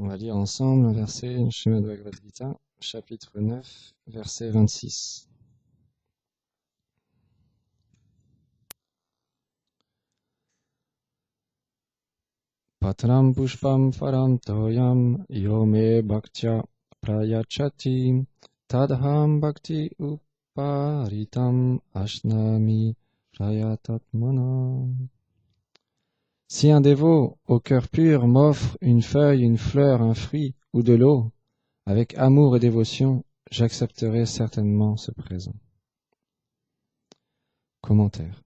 On va lire ensemble un verset du Srimad Bhagavad Gita, chapitre 9, verset 26. Patram pushpam faram toyam yome bhaktya prayachati tadham bhakti uparitam ashnami prayatatmana. Si un dévot au cœur pur m'offre une feuille, une fleur, un fruit ou de l'eau, avec amour et dévotion, j'accepterai certainement ce présent. Commentaire.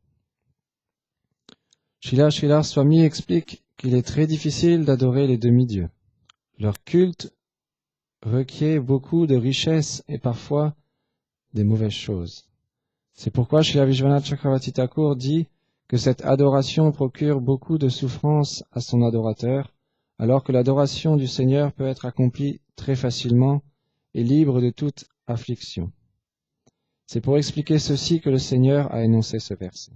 Srila Swami explique qu'il est très difficile d'adorer les demi-dieux. Leur culte requiert beaucoup de richesses et parfois des mauvaises choses. C'est pourquoi Srila Vishwanath Chakravarti Thakur dit que cette adoration procure beaucoup de souffrance à son adorateur, alors que l'adoration du Seigneur peut être accomplie très facilement et libre de toute affliction. C'est pour expliquer ceci que le Seigneur a énoncé ce verset.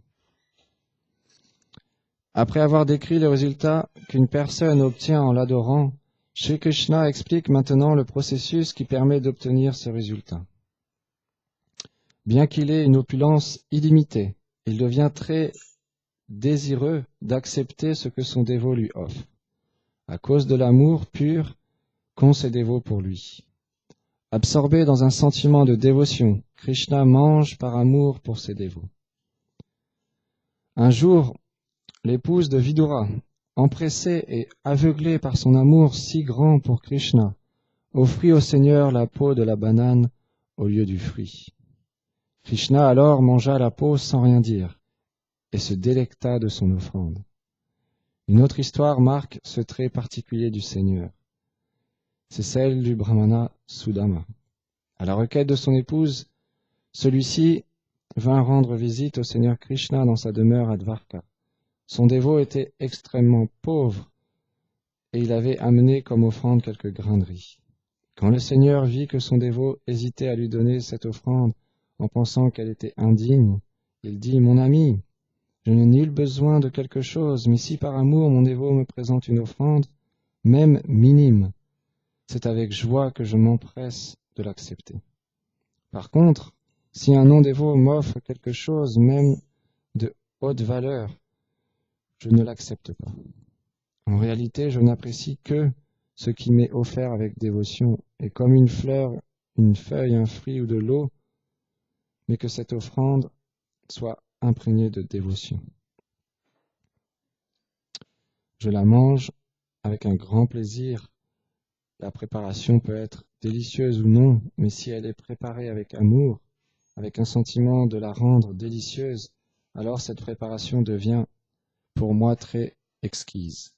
Après avoir décrit le résultat qu'une personne obtient en l'adorant, Shri Krishna explique maintenant le processus qui permet d'obtenir ce résultat. Bien qu'il ait une opulence illimitée, il devient très désireux d'accepter ce que son dévot lui offre, à cause de l'amour pur qu'ont ses dévots pour lui. Absorbé dans un sentiment de dévotion, Krishna mange par amour pour ses dévots. Un jour, l'épouse de Vidura, empressée et aveuglée par son amour si grand pour Krishna, offrit au Seigneur la peau de la banane au lieu du fruit. Krishna alors mangea la peau sans rien dire et se délecta de son offrande. Une autre histoire marque ce trait particulier du Seigneur. C'est celle du brahmana Sudama. À la requête de son épouse, celui-ci vint rendre visite au Seigneur Krishna dans sa demeure à Dvarka. Son dévot était extrêmement pauvre et il avait amené comme offrande quelques grains de riz. Quand le Seigneur vit que son dévot hésitait à lui donner cette offrande en pensant qu'elle était indigne, il dit « Mon ami, je n'ai nul besoin de quelque chose, mais si par amour mon dévot me présente une offrande, même minime, c'est avec joie que je m'empresse de l'accepter. Par contre, si un non-dévot m'offre quelque chose, même de haute valeur, je ne l'accepte pas. En réalité, je n'apprécie que ce qui m'est offert avec dévotion, et comme une fleur, une feuille, un fruit ou de l'eau, mais que cette offrande soit imprégnée de dévotion. Je la mange avec un grand plaisir. La préparation peut être délicieuse ou non, mais si elle est préparée avec amour, avec un sentiment de la rendre délicieuse, alors cette préparation devient pour moi très exquise.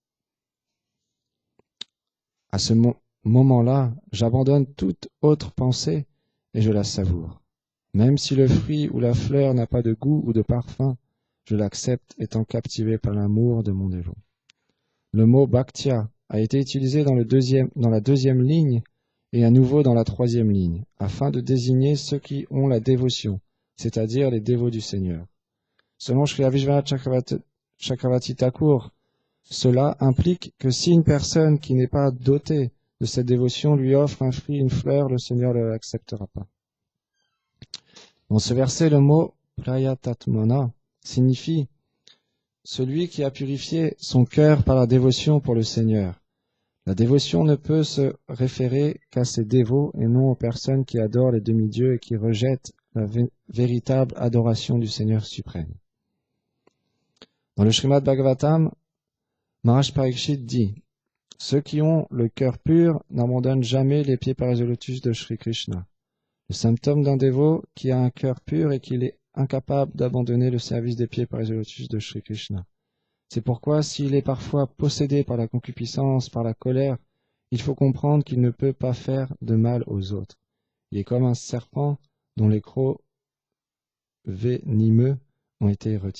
À ce moment-là, j'abandonne toute autre pensée et je la savoure. Même si le fruit ou la fleur n'a pas de goût ou de parfum, je l'accepte étant captivé par l'amour de mon dévot. Le mot bhaktya a été utilisé dans la deuxième ligne et à nouveau dans la troisième ligne, afin de désigner ceux qui ont la dévotion, c'est-à-dire les dévots du Seigneur. Selon Srila Vishwanath Chakravarti Thakur, cela implique que si une personne qui n'est pas dotée de cette dévotion lui offre un fruit, une fleur, le Seigneur ne l'acceptera pas. Dans ce verset, le mot prayatatmana signifie celui qui a purifié son cœur par la dévotion pour le Seigneur. La dévotion ne peut se référer qu'à ses dévots et non aux personnes qui adorent les demi-dieux et qui rejettent la véritable adoration du Seigneur suprême. Dans le Srimad Bhagavatam, Maharaj Parikshit dit « Ceux qui ont le cœur pur n'abandonnent jamais les pieds par les lotus de Sri Krishna. Le symptôme d'un dévot qui a un cœur pur est qu'il est incapable d'abandonner le service des pieds par les lotus de Sri Krishna. C'est pourquoi, s'il est parfois possédé par la concupiscence, par la colère, il faut comprendre qu'il ne peut pas faire de mal aux autres. Il est comme un serpent dont les crocs venimeux ont été retirés. »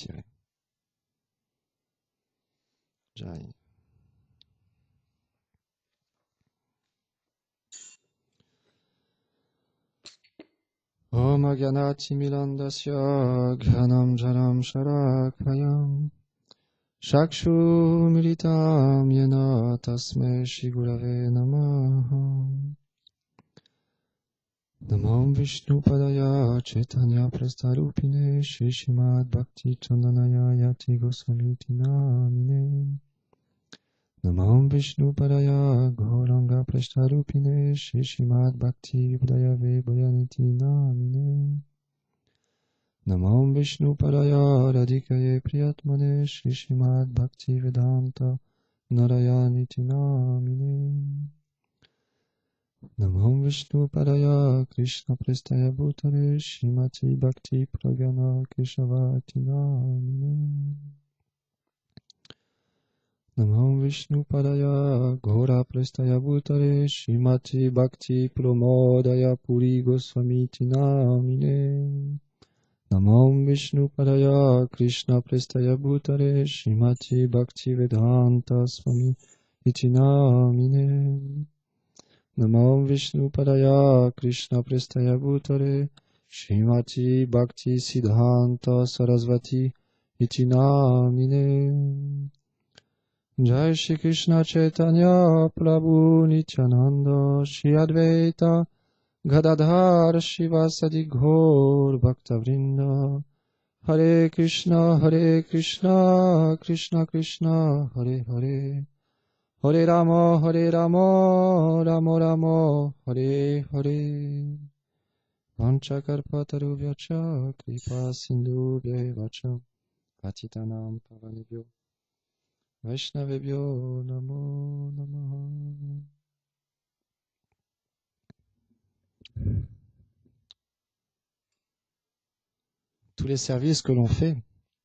J'arrive. Om Agyanati Milandasya Ghanam Janam Sharakayam Shakshu Militam Yena tasmai Shri Gurave Namaha. Namo Vishnu Padaya Chaitanya Prastarupine Shri Srimad Bhakti Chandanaya Yati Goswamiti Namine. Namo Vishnu Padaya Gauranga Prastarupine Shri Srimad Bhakti Vidayave Bhayaniti Namine. Namo Vishnu Padaya Radhikaye Priyatmane Shri Srimad Bhakti Vedanta Narayaniti Namine. Namo Vishnu Padaya Krishna Prestaya Bhutale Shrimati Bhakti Pragana Keshavati Namine. Namo Vishnu Padaya Gora Prestaya Bhutale Shrimati Bhakti Pramodaya Puri Goswamiti Namine. Namo Vishnu Padaya Krishna Prestaya Bhutale Shrimati Bhakti Vedanta Swami Iti Namine. Namo Vishnu Padaya Krishna Prestaya Bhutale Shrimati Bhakti Siddhanta Sarasvati Iti Namine. Jai Shri Krishna Chaitanya Prabhu Nityananda Shri Advaita Gadadhar Shivasadi Ghor Bhaktavrinda. Hare Krishna Krishna Krishna Hare Hare, Hare Rama Rama Rama Hare Hare. Vanchakarpatarubhyacha Kripa Sindhubhyevacha Patitanam Pavanebhyo Vaishnavebhyo Namo Namaha. Tous les services que l'on fait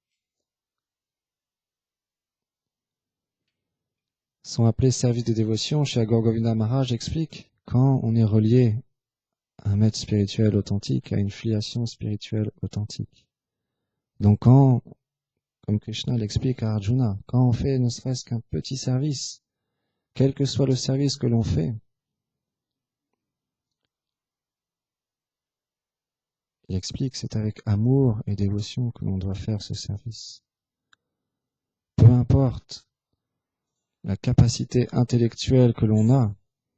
sont appelés services de dévotion. Chez Gaura Govinda Maharaj explique quand on est relié à un maître spirituel authentique, à une filiation spirituelle authentique. Donc quand, comme Krishna l'explique à Arjuna, quand on fait ne serait-ce qu'un petit service, quel que soit le service que l'on fait, il explique que c'est avec amour et dévotion que l'on doit faire ce service. Peu importe la capacité intellectuelle que l'on a,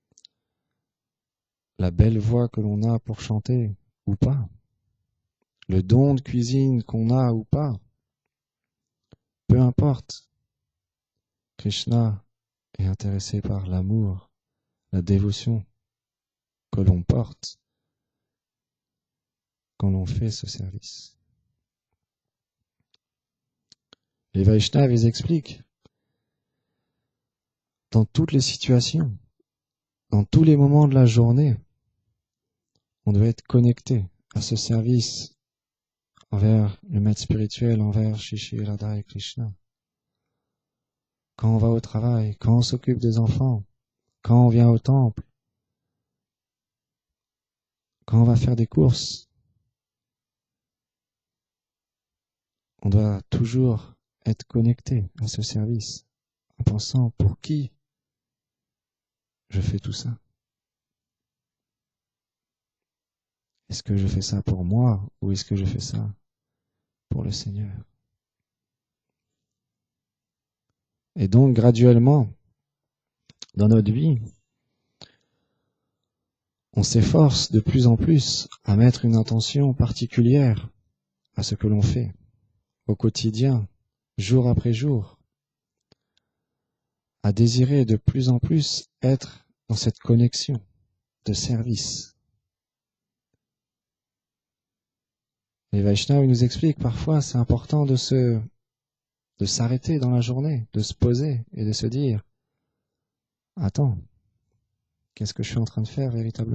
la belle voix que l'on a pour chanter ou pas, le don de cuisine qu'on a ou pas, peu importe. Krishna est intéressé par l'amour, la dévotion que l'on porte quand l'on fait ce service. Les Vaishnavas, ils expliquent, dans toutes les situations, dans tous les moments de la journée, on doit être connecté à ce service envers le maître spirituel, envers Shri Radha et Krishna. Quand on va au travail, quand on s'occupe des enfants, quand on vient au temple, quand on va faire des courses, on doit toujours être connecté à ce service en pensant pour qui je fais tout ça. Est-ce que je fais ça pour moi ou est-ce que je fais ça pour le Seigneur? Et donc graduellement, dans notre vie, on s'efforce de plus en plus à mettre une intention particulière à ce que l'on fait au quotidien, jour après jour, à désirer de plus en plus être dans cette connexion de service. Les Vaishnavas nous expliquent parfois c'est important de s'arrêter dans la journée, de se poser et de se dire « Attends, qu'est-ce que je suis en train de faire véritablement ?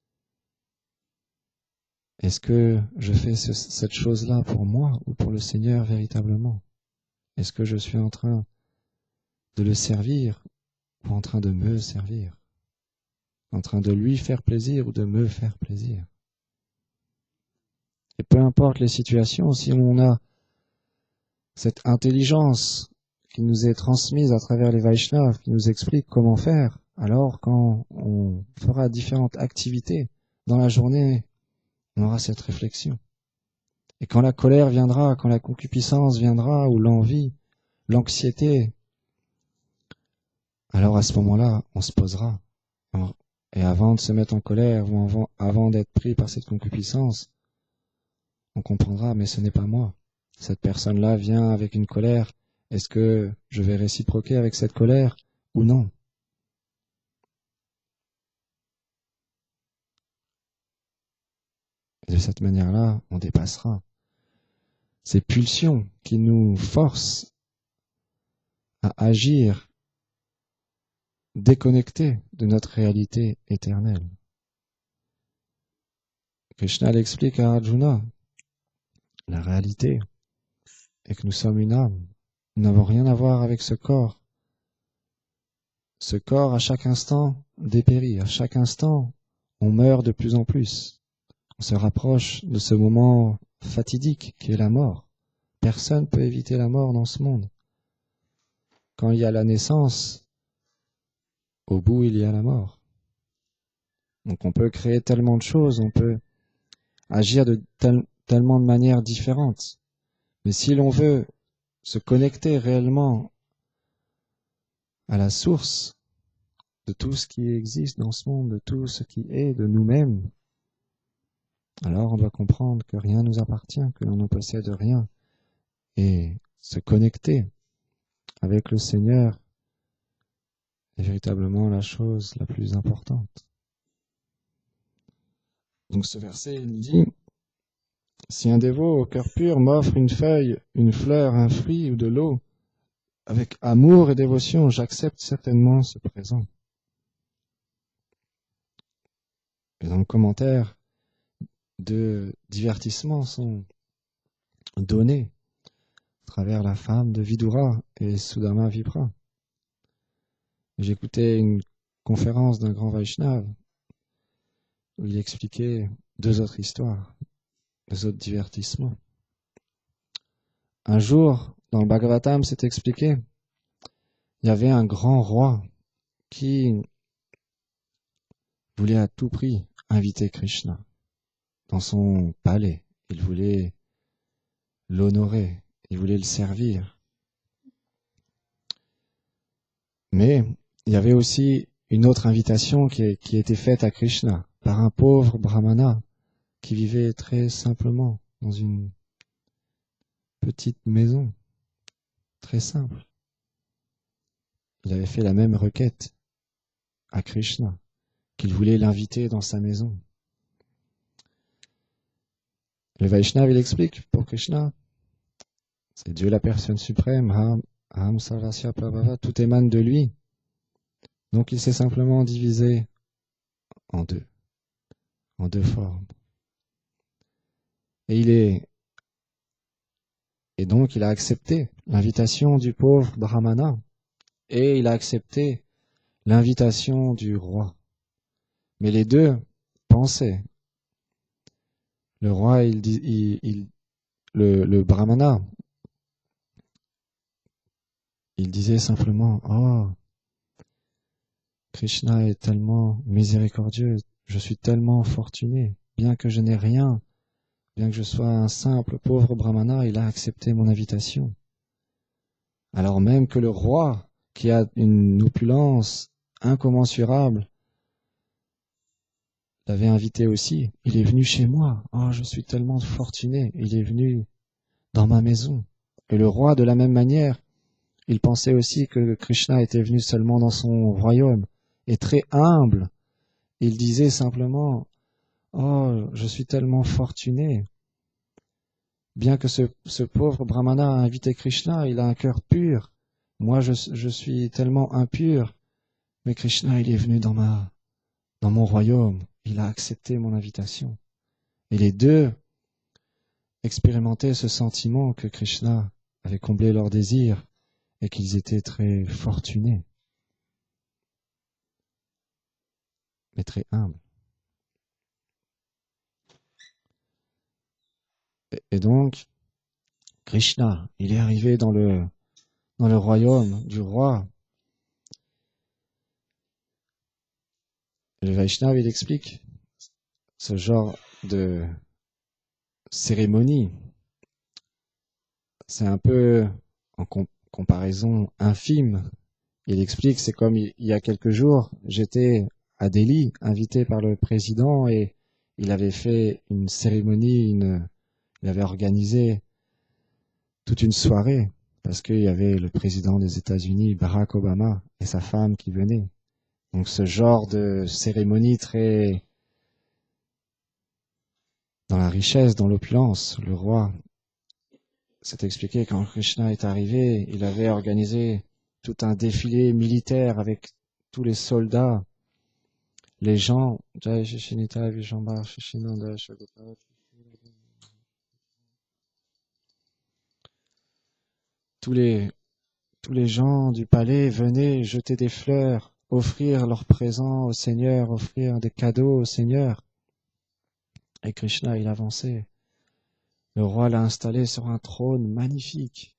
Est-ce que je fais cette chose-là pour moi ou pour le Seigneur véritablement ? Est-ce que je suis en train de le servir ou en train de me servir ? En train de lui faire plaisir ou de me faire plaisir ? Et peu importe les situations, si on a cette intelligence qui nous est transmise à travers les Vaishnavas, qui nous explique comment faire, alors quand on fera différentes activités dans la journée, on aura cette réflexion. Et quand la colère viendra, quand la concupiscence viendra, ou l'envie, l'anxiété, alors à ce moment-là, on se posera. Et avant de se mettre en colère ou avant d'être pris par cette concupiscence, on comprendra, mais ce n'est pas moi. Cette personne-là vient avec une colère. Est-ce que je vais réciproquer avec cette colère ou non? Et de cette manière-là, on dépassera ces pulsions qui nous forcent à agir déconnectés de notre réalité éternelle. Krishna l'explique à Arjuna. La réalité est que nous sommes une âme. Nous n'avons rien à voir avec ce corps. Ce corps, à chaque instant, dépérit. À chaque instant, on meurt de plus en plus. On se rapproche de ce moment fatidique qui est la mort. Personne ne peut éviter la mort dans ce monde. Quand il y a la naissance, au bout, il y a la mort. Donc on peut créer tellement de choses, on peut agir de tellement de manières différentes. Mais si l'on veut se connecter réellement à la source de tout ce qui existe dans ce monde, de tout ce qui est de nous-mêmes, alors on doit comprendre que rien ne nous appartient, que l'on ne possède rien. Et se connecter avec le Seigneur est véritablement la chose la plus importante. Donc ce verset, il dit, si un dévot au cœur pur m'offre une feuille, une fleur, un fruit ou de l'eau, avec amour et dévotion, j'accepte certainement ce présent. Et dans le commentaire, de divertissements sont donnés à travers la femme de Vidura et Sudama Vipra. J'écoutais une conférence d'un grand Vaishnav où il expliquait deux autres histoires, deux autres divertissements. Un jour, dans le Bhagavatam, c'est expliqué, il y avait un grand roi qui voulait à tout prix inviter Krishna dans son palais. Il voulait l'honorer, il voulait le servir. Mais il y avait aussi une autre invitation qui était faite à Krishna par un pauvre brahmana qui vivait très simplement dans une petite maison, très simple. Il avait fait la même requête à Krishna, qu'il voulait l'inviter dans sa maison. Le Vaishnav, il explique pour Krishna, c'est Dieu la personne suprême, Aham Sarvasya Prabhava, tout émane de lui. Donc il s'est simplement divisé en deux formes. Et donc il a accepté l'invitation du pauvre brahmana et il a accepté l'invitation du roi. Mais les deux pensaient. Le roi, le brahmana, il disait simplement, oh, Krishna est tellement miséricordieux, je suis tellement fortuné, bien que je n'ai rien, bien que je sois un simple pauvre brahmana, il a accepté mon invitation. Alors même que le roi, qui a une opulence incommensurable, l'avait invité aussi, il est venu chez moi, oh, je suis tellement fortuné, il est venu dans ma maison. Et le roi, de la même manière, il pensait aussi que Krishna était venu seulement dans son royaume, et très humble, il disait simplement, oh, je suis tellement fortuné. Bien que ce pauvre brahmana a invité Krishna, il a un cœur pur. Moi, je suis tellement impur, mais Krishna, il est venu dans mon royaume. Il a accepté mon invitation. Et les deux expérimentaient ce sentiment que Krishna avait comblé leurs désirs et qu'ils étaient très fortunés, mais très humbles. Et donc, Krishna, il est arrivé dans le royaume du roi. Le Vaishnav, il explique ce genre de cérémonie. C'est un peu, en comparaison infime, il explique, c'est comme il y a quelques jours, j'étais à Delhi, invité par le président, et il avait fait une cérémonie, il avait organisé toute une soirée, parce qu'il y avait le président des États-Unis, Barack Obama, et sa femme qui venaient. Donc ce genre de cérémonie très dans la richesse, dans l'opulence. Le roi s'est expliqué quand Krishna est arrivé, il avait organisé tout un défilé militaire avec tous les soldats, les gens. Tous les, tous les gens du palais venaient jeter des fleurs, offrir leurs présents au Seigneur, offrir des cadeaux au Seigneur. Et Krishna, il avançait. Le roi l'a installé sur un trône magnifique.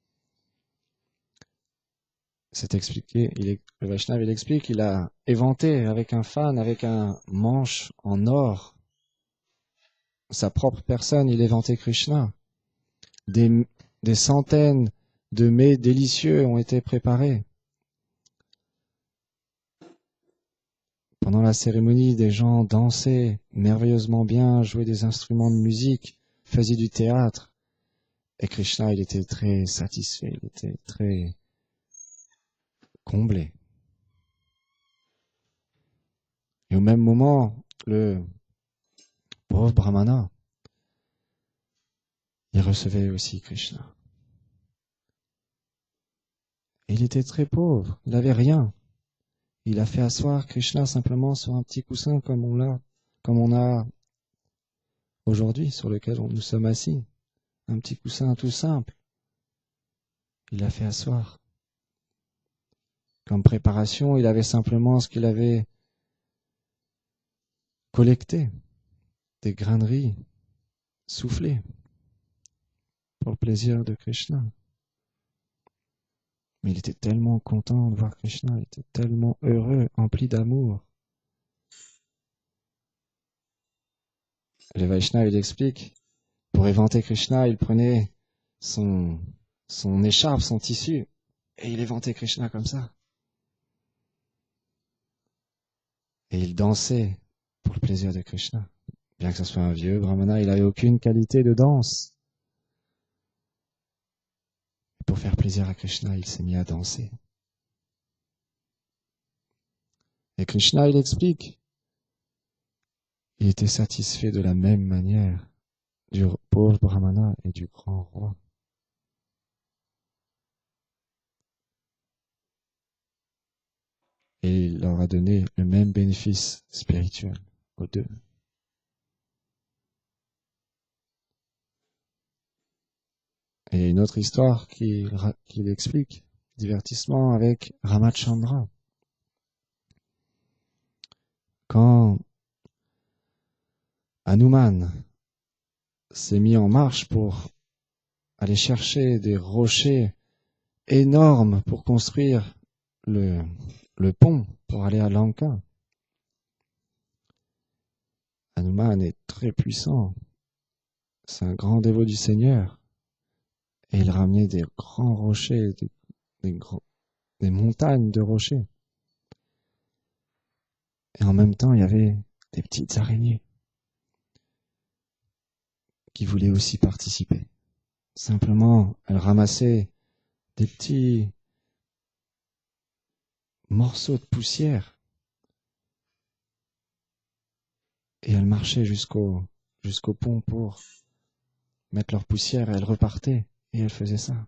C'est expliqué, le Vaishnav, il explique, il a éventé avec un fan, avec un manche en or, sa propre personne, il éventait Krishna. Des centaines de mets délicieux ont été préparés. Pendant la cérémonie, des gens dansaient merveilleusement bien, jouaient des instruments de musique, faisaient du théâtre. Et Krishna, il était très satisfait, il était très comblé. Et au même moment, le pauvre brahmana, il recevait aussi Krishna. Et il était très pauvre, il n'avait rien. Il a fait asseoir Krishna simplement sur un petit coussin comme on a aujourd'hui, sur lequel nous sommes assis. Un petit coussin tout simple. Il l'a fait asseoir. Comme préparation, il avait simplement ce qu'il avait collecté, des grains de riz soufflés pour le plaisir de Krishna. Mais il était tellement content de voir Krishna, il était tellement heureux, empli d'amour. Le Vaishnava, il explique, pour éventer Krishna, il prenait son écharpe, son tissu, et il éventait Krishna comme ça. Et il dansait pour le plaisir de Krishna. Bien que ce soit un vieux brahmana, il n'avait aucune qualité de danse. Pour faire plaisir à Krishna, il s'est mis à danser. Et Krishna, il explique, il était satisfait de la même manière du pauvre brahmana et du grand roi. Et il leur a donné le même bénéfice spirituel aux deux. Et il y a une autre histoire qu'il explique, divertissement avec Ramachandra. Quand Hanuman s'est mis en marche pour aller chercher des rochers énormes pour construire le pont pour aller à Lanka, Hanuman est très puissant, c'est un grand dévot du Seigneur, et il ramenait des grands rochers, des montagnes de rochers. Et en même temps, il y avait des petites araignées qui voulaient aussi participer. Simplement, elles ramassaient des petits morceaux de poussière et elles marchaient jusqu'au pont pour mettre leur poussière et elles repartaient et elles faisaient ça.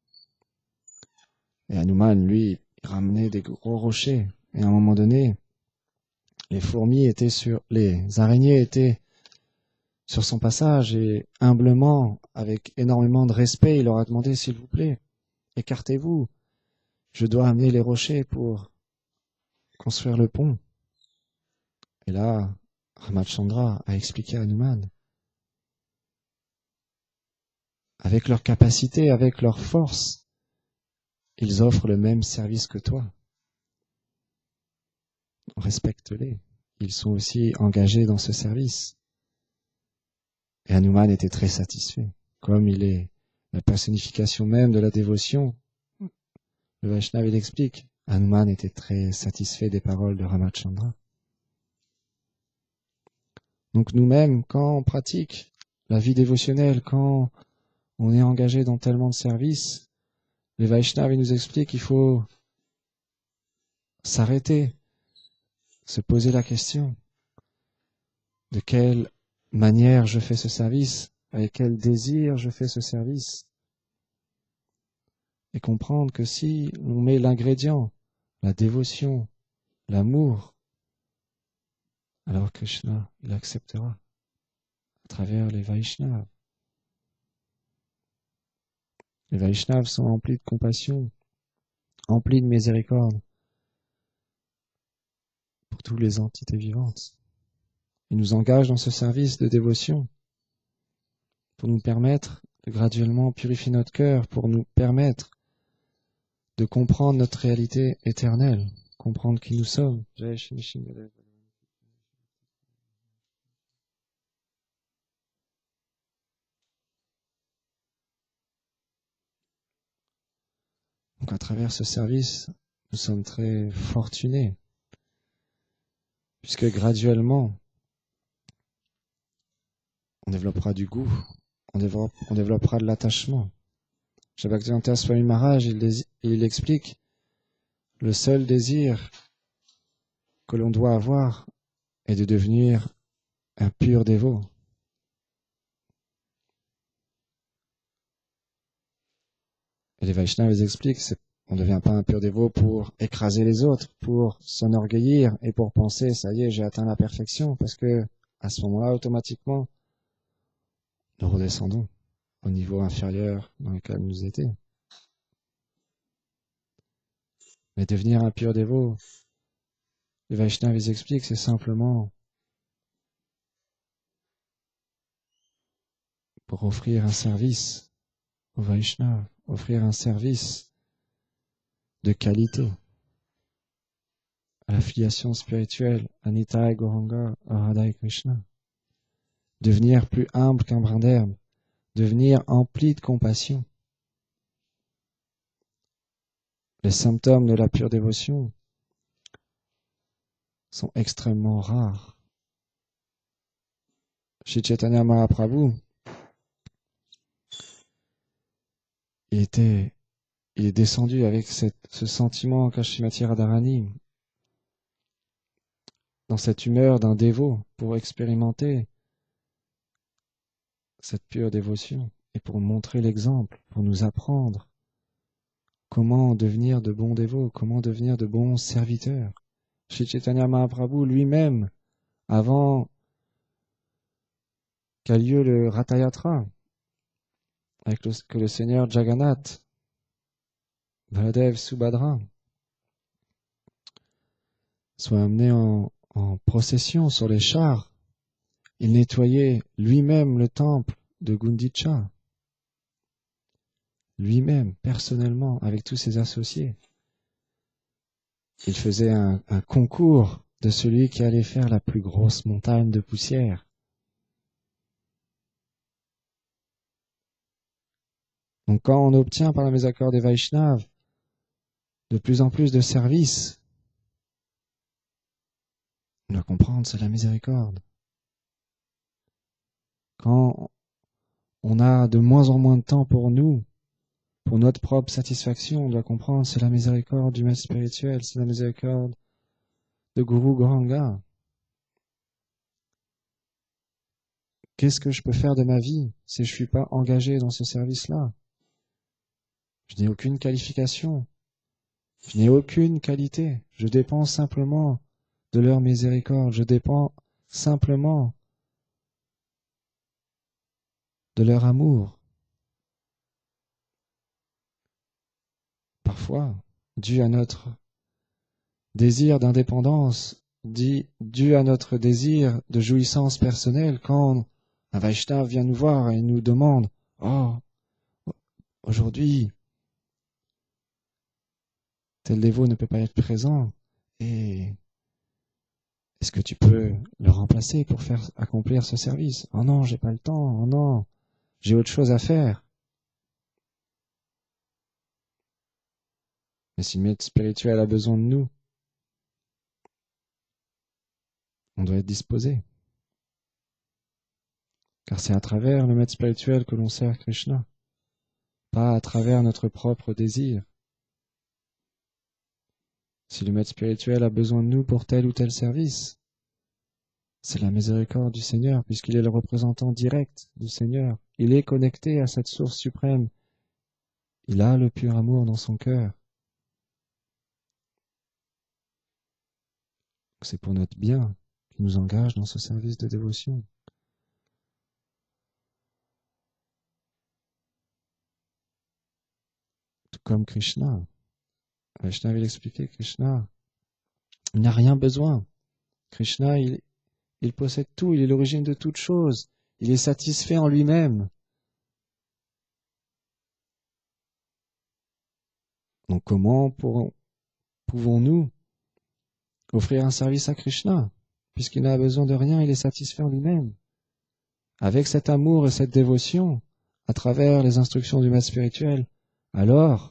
Et Hanuman, lui, il ramenait des gros rochers et à un moment donné, les araignées étaient sur son passage et humblement, avec énormément de respect, il leur a demandé, s'il vous plaît, écartez-vous, je dois amener les rochers pour construire le pont. Et là, Ramachandra a expliqué à Hanuman, avec leur capacité, avec leur force, ils offrent le même service que toi. Respecte-les. Ils sont aussi engagés dans ce service. Et Hanuman était très satisfait. Comme il est la personnification même de la dévotion, le Vaishnava, il explique, Hanuman était très satisfait des paroles de Ramachandra. Donc nous-mêmes, quand on pratique la vie dévotionnelle, quand on est engagé dans tellement de services, les Vaishnavas nous expliquent qu'il faut s'arrêter, se poser la question de quelle manière je fais ce service, avec quel désir je fais ce service, et comprendre que si on met l'ingrédient, la dévotion, l'amour, alors Krishna, il acceptera à travers les Vaishnavas. Les Vaishnavas sont emplis de compassion, emplis de miséricorde pour toutes les entités vivantes. Ils nous engagent dans ce service de dévotion pour nous permettre de graduellement purifier notre cœur, pour nous permettre de comprendre notre réalité éternelle, comprendre qui nous sommes. Donc à travers ce service, nous sommes très fortunés, puisque graduellement, on développera du goût, on développera de l'attachement. Chez Bhaktivedanta Swami Maharaj, il explique le seul désir que l'on doit avoir est de devenir un pur dévot. Et les Vaishnavas expliquent, on ne devient pas un pur dévot pour écraser les autres, pour s'enorgueillir et pour penser, ça y est, j'ai atteint la perfection, parce que à ce moment-là, automatiquement, nous redescendons au niveau inférieur dans lequel nous étions. Mais devenir un pur dévot, les Vaishnavas expliquent, c'est simplement pour offrir un service aux Vaishnavas, offrir un service de qualité à la filiation spirituelle, à Nitai Gauranga, à Radha et Krishna. Devenir plus humble qu'un brin d'herbe, devenir empli de compassion. Les symptômes de la pure dévotion sont extrêmement rares. Shri Chaitanya Mahaprabhu, il est descendu avec ce sentiment qu'a Srimati Radharani, dans cette humeur d'un dévot, pour expérimenter cette pure dévotion et pour montrer l'exemple, pour nous apprendre comment devenir de bons dévots, comment devenir de bons serviteurs. Shri Chaitanya Mahaprabhu lui-même, avant qu'a lieu le Ratayatra, avec que le Seigneur Jagannath, Baladev, Subhadra, soit amené en procession sur les chars, il nettoyait lui-même le temple de Gundicha, lui-même, personnellement, avec tous ses associés. Il faisait un concours de celui qui allait faire la plus grosse montagne de poussière. Donc quand on obtient par la miséricorde des Vaishnavas de plus en plus de services, on doit comprendre, c'est la miséricorde. Quand on a de moins en moins de temps pour nous, pour notre propre satisfaction, on doit comprendre, c'est la miséricorde du maître spirituel, c'est la miséricorde de Guru Gauranga. Qu'est-ce que je peux faire de ma vie si je ne suis pas engagé dans ce service-là? Je n'ai aucune qualification, je n'ai aucune qualité, je dépends simplement de leur miséricorde, je dépends simplement de leur amour. Parfois, dû à notre désir d'indépendance, dû à notre désir de jouissance personnelle, quand un Vaishnava vient nous voir et nous demande « Oh, aujourd'hui, tel dévot ne peut pas être présent, et est-ce que tu peux le remplacer pour faire accomplir ce service? Oh non, j'ai pas le temps, oh non, j'ai autre chose à faire. » Mais si le maître spirituel a besoin de nous, on doit être disposé. Car c'est à travers le maître spirituel que l'on sert Krishna, pas à travers notre propre désir. Si le maître spirituel a besoin de nous pour tel ou tel service, c'est la miséricorde du Seigneur, puisqu'il est le représentant direct du Seigneur. Il est connecté à cette source suprême. Il a le pur amour dans son cœur. C'est pour notre bien qu'il nous engage dans ce service de dévotion. Tout comme Krishna. Vaishnava avait expliqué, Krishna, il n'a rien besoin. Krishna, il possède tout, il est l'origine de toute chose. Il est satisfait en lui-même. Donc comment pouvons-nous offrir un service à Krishna? Puisqu'il n'a besoin de rien, il est satisfait en lui-même. Avec cet amour et cette dévotion, à travers les instructions du maître spirituel, alors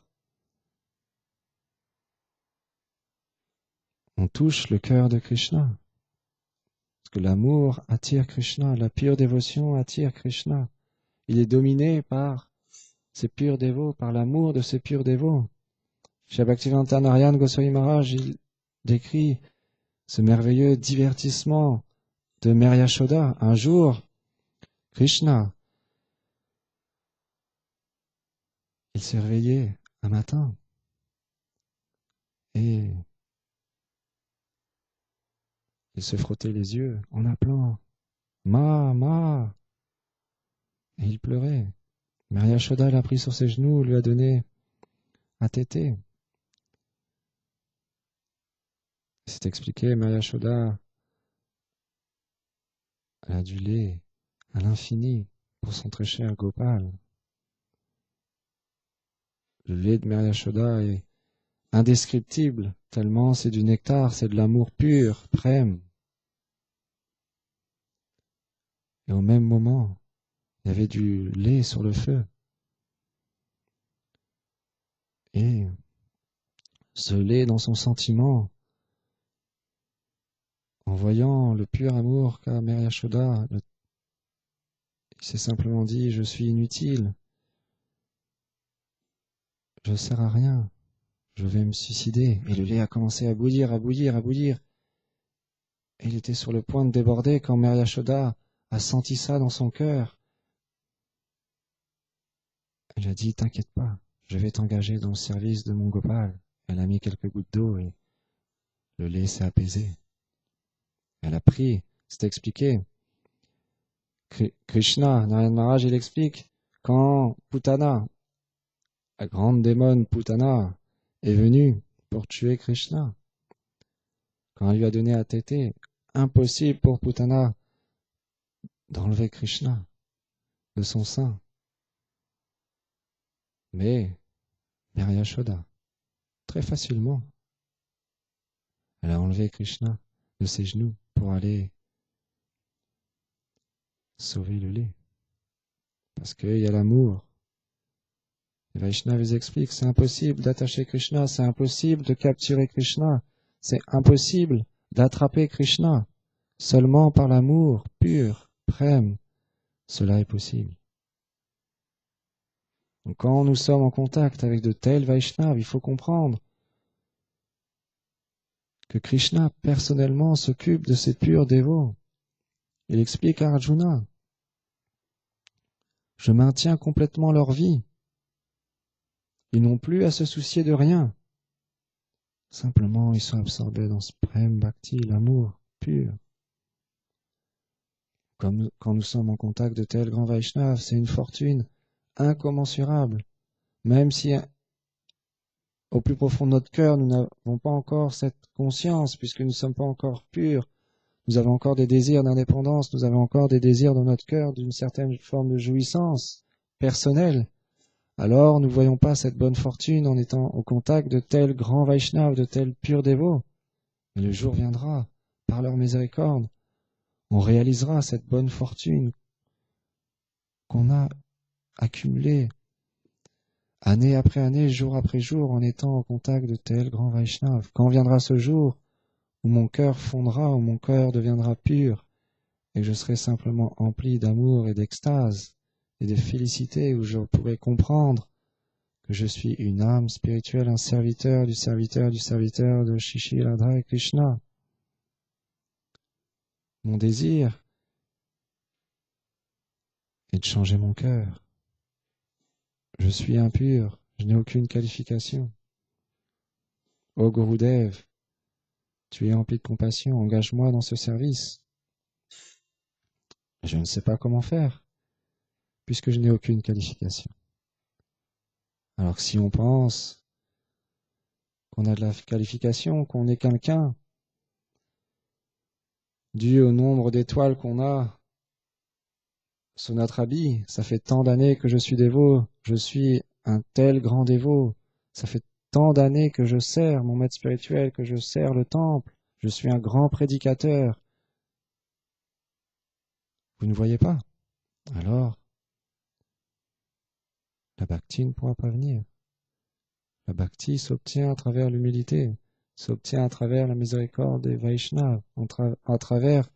on touche le cœur de Krishna. Parce que l'amour attire Krishna, la pure dévotion attire Krishna. Il est dominé par ces purs dévots, par l'amour de ces purs dévots. Chez Bhaktivedanta Narayana Goswami Maharaj, il décrit ce merveilleux divertissement de Mère Yashoda. Un jour, Krishna, il s'est réveillé un matin et il se frottait les yeux en appelant « Ma, Ma !» Et il pleurait. Mère Yashoda l'a pris sur ses genoux, lui a donné à téter. C'est expliqué, Mère Yashoda, elle a du lait à l'infini pour son très cher Gopal. Le lait de Mère Yashoda est indescriptible, tellement c'est du nectar, c'est de l'amour pur, prème. Et au même moment, il y avait du lait sur le feu. Et ce lait dans son sentiment, en voyant le pur amour qu'a Mère Yashoda, il s'est simplement dit « Je suis inutile, je ne sers à rien, je vais me suicider. » Et le lait a commencé à bouillir, à bouillir, à bouillir. Et il était sur le point de déborder quand Mère Yashoda a senti ça dans son cœur. Elle a dit « T'inquiète pas, je vais t'engager dans le service de mon Gopal. » Elle a mis quelques gouttes d'eau et le lait s'est apaisé. Elle a pris, c'est expliqué. Krishna, Narayana Maharaj, il explique, quand Putana, la grande démone Putana, est venue pour tuer Krishna, quand elle lui a donné à téter, impossible pour Putana d'enlever Krishna de son sein. Mais Mère Yashoda, très facilement, elle a enlevé Krishna de ses genoux pour aller sauver le lait. Parce qu'il y a l'amour. Les Vaishnavas expliquent, c'est impossible d'attacher Krishna, c'est impossible de capturer Krishna, c'est impossible d'attraper Krishna. Seulement par l'amour pur, prème, cela est possible. Donc quand nous sommes en contact avec de tels Vaishnavas, il faut comprendre que Krishna personnellement s'occupe de ces purs dévots. Il explique à Arjuna, je maintiens complètement leur vie. Ils n'ont plus à se soucier de rien. Simplement, ils sont absorbés dans ce prem bhakti, l'amour pur. Comme quand nous sommes en contact de tels grands Vaishnavas, c'est une fortune incommensurable. Même si au plus profond de notre cœur, nous n'avons pas encore cette conscience, puisque nous ne sommes pas encore purs. Nous avons encore des désirs d'indépendance, nous avons encore des désirs dans notre cœur d'une certaine forme de jouissance personnelle. Alors nous ne voyons pas cette bonne fortune en étant au contact de tels grands Vaishnavas, de tels purs dévots. Mais le jour viendra, par leur miséricorde, on réalisera cette bonne fortune qu'on a accumulée année après année, jour après jour, en étant au contact de tels grands Vaishnavas. Quand viendra ce jour où mon cœur fondra, où mon cœur deviendra pur, et que je serai simplement empli d'amour et d'extase et de félicité, où je pourrai comprendre que je suis une âme spirituelle, un serviteur du serviteur du serviteur de Shishi Radha et Krishna. Mon désir est de changer mon cœur. Je suis impur, je n'ai aucune qualification. Ô Gurudev, tu es empli de compassion, engage-moi dans ce service. Je ne sais pas comment faire, puisque je n'ai aucune qualification. Alors si on pense qu'on a de la qualification, qu'on est quelqu'un, dû au nombre d'étoiles qu'on a sur notre habit, ça fait tant d'années que je suis dévot, je suis un tel grand dévot, ça fait tant d'années que je sers mon maître spirituel, que je sers le temple, je suis un grand prédicateur. Vous ne voyez pas? Alors, la bhakti ne pourra pas venir. La bhakti s'obtient à travers l'humilité, s'obtient à travers la miséricorde des Vaishnavas, à travers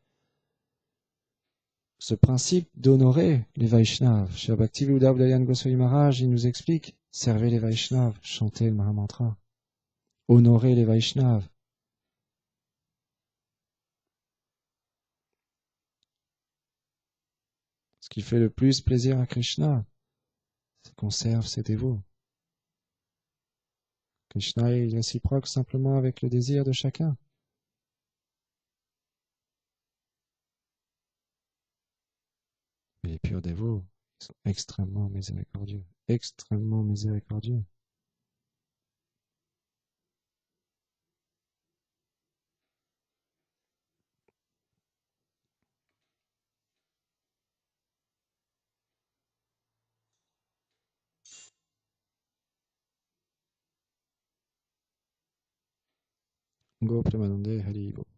ce principe d'honorer les Vaishnavas. Chez Bhakti-Vedanta Dayan Goswami Maharaj, il nous explique, servez les Vaishnavas, chantez le Mahamantra, honorez les Vaishnavas. Ce qui fait le plus plaisir à Krishna, c'est qu'on serve ses dévots. Krishna est réciproque simplement avec le désir de chacun. Mais les purs dévots, ils sont extrêmement miséricordieux, extrêmement miséricordieux. Go Premanande Hari Go.